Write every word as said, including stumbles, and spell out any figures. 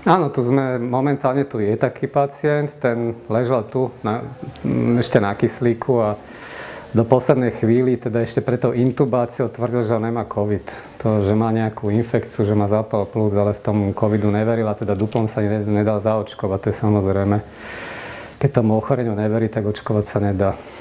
Áno, tu sme, momentálne tu je taký pacient, ten ležal tu na, ešte na kyslíku a do poslednej chvíli, teda ešte pred tou intubáciou tvrdil, že nemá COVID. To, že má nejakú infekciu, že má zápal plúc, ale v tom covidu neveril a teda duplom sa nedal zaočkovať, to je samozrejme. Keď tomu ochoreniu neverí, tak očkovať sa nedá.